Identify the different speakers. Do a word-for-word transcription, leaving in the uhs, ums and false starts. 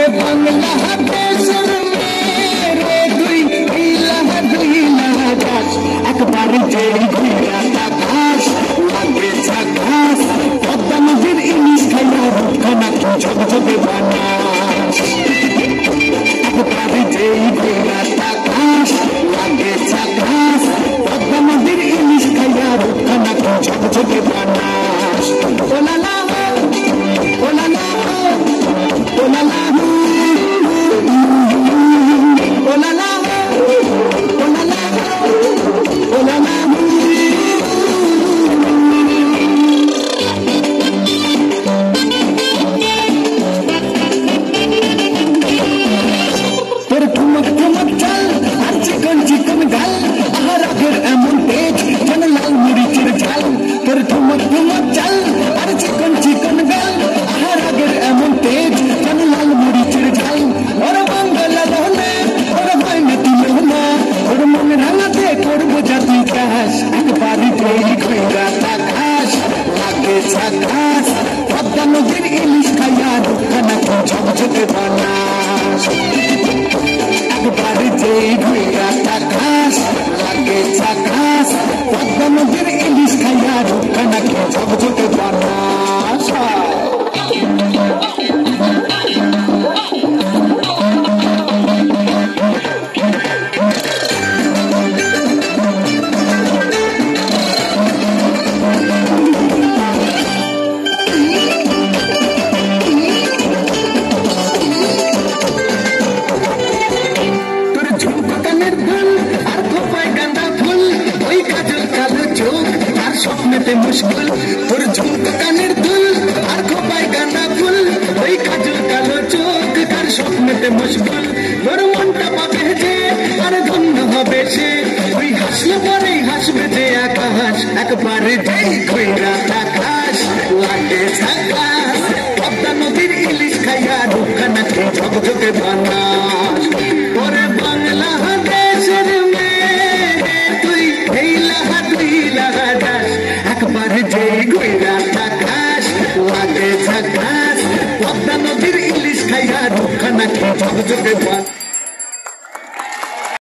Speaker 1: বাংলাদেশের মেরে তুই ইলাহা দুই লাগাস একবার যেই ঘুরা তাকাস লাগে ঝাকাস পদ্মা নদীর ইলিশ খাইয়া রূপখানা কি ঝকঝকে বানাস একবার যেই ঘুরা তাকাস লাগে ঝাকাস পদ্মা নদীর ইলিশ খাইয়া রূপখানা কি ঝকঝকে বানাস ওলালা ওলালা ওলালা ওলালা ওলালা ওলালা তোর ঠুমক ঠুমক চাল আর চিকন চিকন গাল আমার আগের এমন পেট যেন লাল মরিচের ঝাল তোর ঠুমক ঠুমক চাল আর চিকন চিকন গাল আমার আগের এমন পেট যেন লাল মরিচের ঝাল ওর বাংলা লোনা ওর হয় না তুই লোনা ওর মনে রাঙাতে করবো জাতি চাষ একবার তৈরি ঘুরা তাকাস লাগে ঝাকাস পদ্মা নদীর ইলিশ খাইয়া রূপখানা কি ঝকঝকে বানাস একবার যেই ঘুরা তাকাস লাগে ঝাকাস পদ্মা নদীর ইলিশ খাইয়া রূপখানা কি ঝকঝকে বানাস স্বপ্নেতে মুশকিল তোর ঝুমকা কানের দুল আর খোপায় গাঁদা ফুল ওই কাজল কালো চোখ তার স্বপ্নেতে মুশকিল তোর মনটা পাবে যে আর ধন্য হবে সে ওই হাসলে পরেই হাসবে যে আকাশ একবারে যেই ঘুরা আকাশ লাগে ঝাকাস পদ্মা নদীর ইলিশ খাইয়া রূপখানা কি ঝকঝকে বানাস ওরে বাংলাদেশের মেয়ে তুই এই লাহা দুই লাহা একবার যেই ঘুরা